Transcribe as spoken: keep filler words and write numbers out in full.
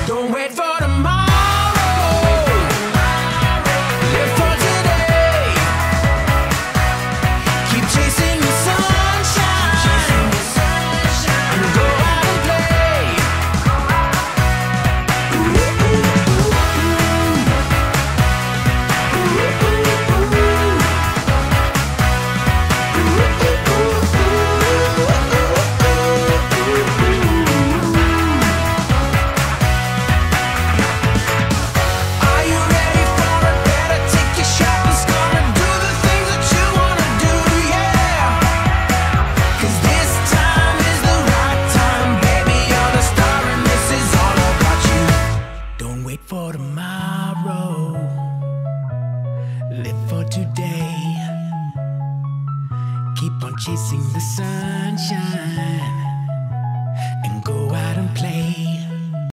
Don't wait for tomorrow. Live for today. Keep chasing the sunshine. And go out and play. Ooh, ooh, ooh, Are you ready for it? Better take your shot. It's gonna do the things that you wanna do, yeah. 'Cause this time is the right time, baby. You're the star and this is all about you. Don't wait for tomorrow. Live for today. Keep on chasing the sunshine.